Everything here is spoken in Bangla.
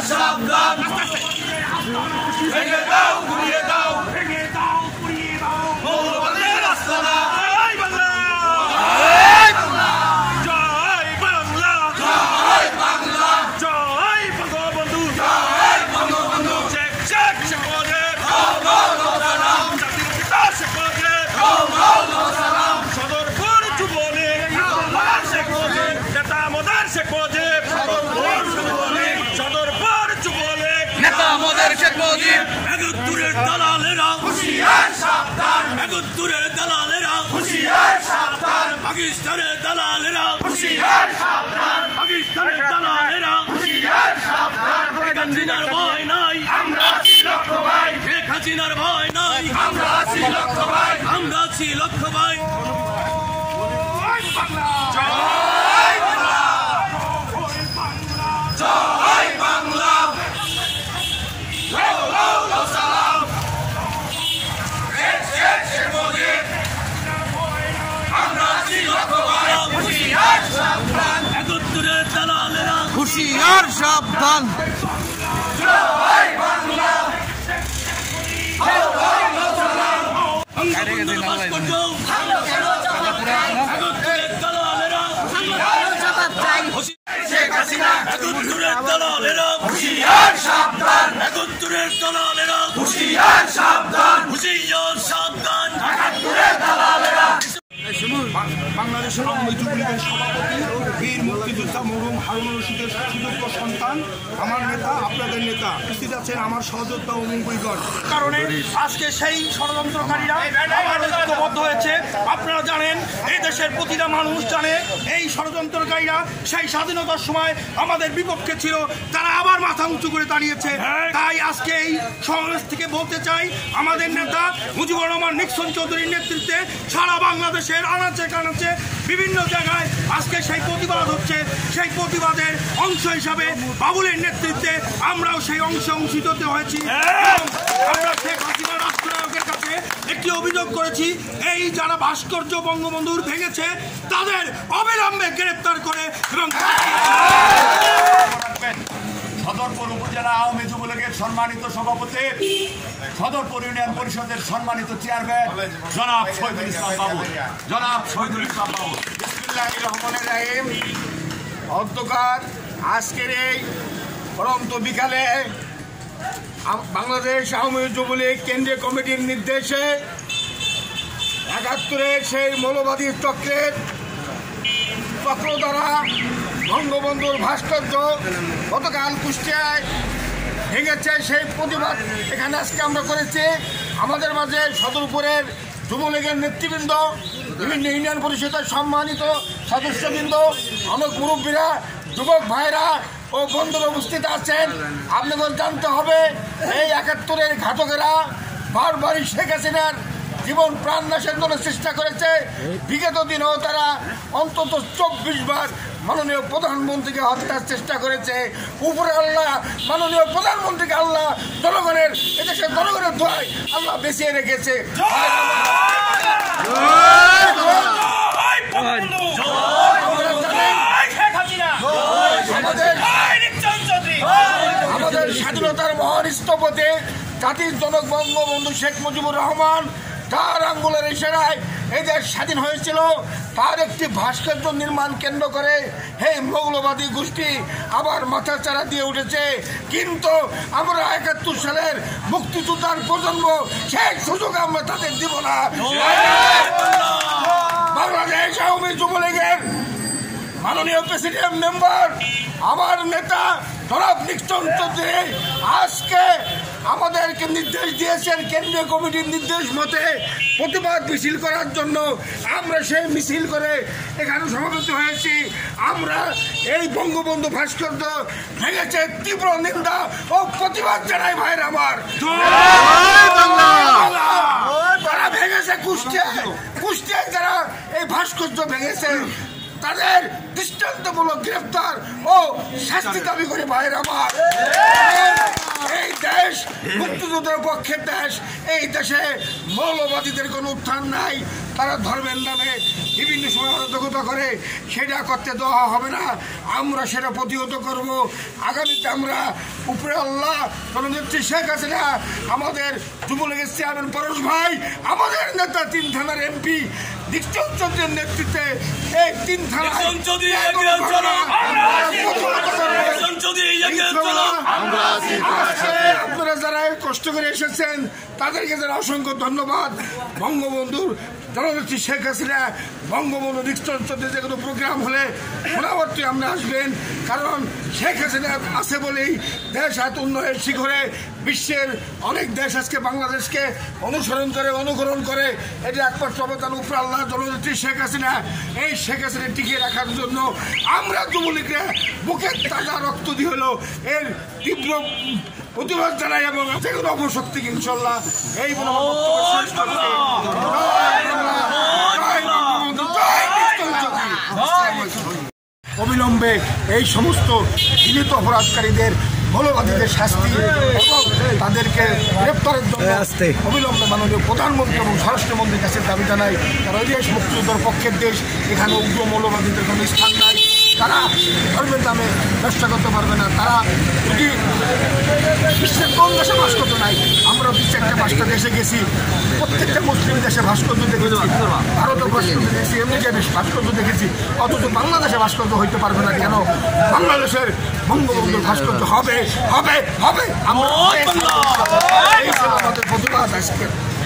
সাবধান ভেঙে দাও ঘুরিয়ে দাও মৌলবাদের আস্তানা পাকিস্তানের দালালেরা হুঁশিয়ার সাবধান পাকিস্তানের দালালেরা হুঁশিয়ার সাবধান শেখ হাসিনার ভয় নাই আমরা আছি লক্ষ ভাই শেখ হাসিনার ভয় নাই আমরা আছি লক্ষ ভাই আমরা আছি লক্ষ ভাই জয় বাংলা জয় বাংলা সালাম শেখ মুজিব হুঁশিয়ার সাবধান শেখ হাসিনা দালালেরা হুঁশিয়ার সাবধান একাত্তরের দালালেরা হুঁশিয়ার সাবধান হুঁশিয়ার সাবধান একাত্তরের দালালেরা বাংলাদেশের আওয়ামী যুবলীগের সভাপতি বীর মুক্তিযোদ্ধা মরহুম হারুন রশিদের সুযোগ্য সন্তান আমার নেতা আপনাদের নেতা উপস্থিত আছেন আমার সহযোদ্ধা ও মুঙ্গলগণ কারণে আজকে সেই ষড়যন্ত্রকারীরা আবার ঐক্যবদ্ধ হয়েছে। আপনারা জানেন এই দেশের প্রতিটা মানুষ জানে এই ষড়যন্ত্রকারীরা সেই স্বাধীনতার সময় আমাদের বিপক্ষে ছিল, তারা আবার মাথা উঁচু করে দাঁড়িয়েছে। তাই আজকে এই সমাবেশ থেকে বলতে চাই আমাদের নেতা মুজিবুর রহমান নিক্সন চৌধুরীর নেতৃত্বে সারা বাংলাদেশের আনাচে কানাচে বিভিন্ন জায়গায় আজকে সেই প্রতিবাদ হচ্ছে। সেই প্রতিবাদের অংশ হিসাবে বাবুলের নেতৃত্বে আমরাও সেই অংশে অংশীত হয়েছি। আমরা শেখ হাসিনা রাষ্ট্রনায়কের কাছে একটি অভিযোগ করেছি, এই যারা ভাস্কর্য বঙ্গবন্ধুর ভেঙেছে তাদের অবিলম্বে গ্রেপ্তার করে এবং সদরপুর উপজেলা আওয়ামী যুবলীগের সম্মানিত সভাপতি, সদরপুর ইউনিয়ন পরিষদের সম্মানিত চেয়ারম্যান জনাব শহীদুল ইসলাম বাবু, জনাব শহীদুল ইসলাম বাবু। বিসমিল্লাহির রহমানির রহিম। অন্ধকার আজকের এই পরন্ত বিকালে বাংলাদেশ আওয়ামী যুবলীগ কেন্দ্রীয় কমিটির নির্দেশে ৭১-এর সেই মৌলবাদী চক্রের চক্র দ্বারা বঙ্গবন্ধুর ভাস্কর্য গতকাল কুষ্টিয়ায় ভেঙেছে, সেই প্রতিবাদ এখানে আজকে আমরা করেছি। আমাদের মাঝে সদরপুরের যুবলীগের নেতৃবৃন্দ, বিভিন্ন ইউনিয়ন পরিষদের সম্মানিত সদস্যবৃন্দ, অনেক মুরব্বীরা, যুবক ভাইরা ও বন্ধুরা উপস্থিত আছেন। আপনাদের জানতে হবে এই ৭১-এর ঘাতকেরা বারবারই শেখ হাসিনার জীবন প্রাণ নাশের জন্য চেষ্টা করেছে। বিগত দিনেও তারা অন্তত ২৪ বার মাননীয় প্রধানমন্ত্রীকে হত্যার চেষ্টা করেছে। উপরে আল্লাহ মাননীয় প্রধানমন্ত্রীকে আল্লাহ জনগণের এদেশের জনগণের দোয়ায় আল্লাহ বেঁচিয়ে রেখেছে। আমাদের স্বাধীনতার মহান স্থপতি জাতির জনক বঙ্গবন্ধু শেখ মুজিবুর রহমান যার আঙ্গুলের ইশারায় এই দেশ স্বাধীন হয়েছিল, তার একটি ভাস্কর্য নির্মাণ কেন্দ্র করে এই মৌলবাদী গোষ্ঠী আবার মাথাচাড়া দিয়ে উঠেছে। কিন্তু আমরা ৭১ সালের মুক্তিযোদ্ধার প্রজন্ম সেই সুযোগ আমরা তাদের দিব না। বাংলাদেশ আওয়ামী যুবলীগের মাননীয় প্রেসিডেন্ট মেম্বার আমার নেতা জনাব নিক্সন চৌধুরী আজকে আমাদেরকে নির্দেশ দিয়েছেন কেন্দ্রীয় কমিটির নির্দেশ মতে প্রতিবাদ মিছিল করার জন্য। আমরা সেই মিছিল করে এখানে সমাবেত হয়েছি। আমরা এই বঙ্গবন্ধু ভাস্কর্য ভেঙেছে তীব্র নিন্দা ও প্রতিবাদ জানাই ভাইয়ের আমার। তারা ভেঙেছে কুষ্টিয়ায় যারা এই ভাস্কর্য ভেঙেছে তাদের দৃষ্টান্তমূলক গ্রেফতার ও শাস্তি দাবি করে ভাইয়ের আমার। এই দেশ দেশ, মুক্তিযুদ্ধের পক্ষের দেশ। এই দেশে মৌলবাদীদের কোনো উত্থান নাই। তারা ধর্মের নামে বিভিন্ন সময় অরাজকতা করে, সেটা করতে দেওয়া হবে না। আমরা সেটা প্রতিহত করব। আগামীতে আমরা উপরে আল্লাহ জননেত্রী শেখ হাসিনা, আমাদের যুবলীগের চেয়ারম্যান পরশ ভাই, আমাদের নেতা 3 থানার এমপি দীক্ষণ চন্দ্রের নেতৃত্বে এই 3 থানা আপনারা যারা কষ্ট করে এসেছেন তাদেরকে যারা অসংখ্য ধন্যবাদ। বঙ্গবন্ধুর জননেত্রী শেখ হাসিনা, বঙ্গবন্ধু দীক্ষণ চন্দ্রের যে কোনো প্রোগ্রাম হলে শোনাবর্তী আমরা আসবেন, কারণ শেখ হাসিনা আছে বলেই দেশ এত উন্নয়নের শিখরে। বিশ্বের অনেক দেশ আজকে বাংলাদেশকে অনুসরণ করে, অনুকরণ করে। এটা একমাত্র অবদান উপরে আল্লাহ জননেত্রী শেখ হাসিনা। এই শেখ হাসিনা টিকিয়ে রাখার জন্য আমরা যুবলীগরা বুকের তাজা রক্ত দিয়ে হলো এর তীব্র প্রতিবাদ জানাই এবং যে কোনো অপশক্তিকে ইনশাল্লাহ এই বলে অবিলম্বে এই সমস্ত জীবিত অপরাধকারীদের, মৌলবাদীদের শাস্তি এবং তাদেরকে গ্রেপ্তারের জন্য অবিলম্বে মাননীয় প্রধানমন্ত্রী এবং স্বরাষ্ট্রমন্ত্রীর কাছে দাবি জানাই। কারণ এই দেশ মুক্তিযুদ্ধের পক্ষের দেশ, এখানে উগ্র মৌলবাদীদের কোনো স্থান নাই। তারা ধর্মের নামে ব্যবসা করতে পারবে না। তারা যদি বিশ্বের কোন দেশে ভাস্কর্য নাই, আমরা 2-4টা দেশে গেছি, প্রত্যেকটা মুসলিম দেশে ভাস্কর্য দেখেছি, ভারতে ভাস্কর্য দেখেছি, আমেরিকা ভাস্কর্য দেখেছি, অথচ বাংলাদেশে ভাস্কর্য হইতে পারবে না কেন? বাংলাদেশের বঙ্গবন্ধুর ভাস্কর্য হবে হবে হবে। আমরা এই ছিল আমাদের প্রতিবাদ আজকে।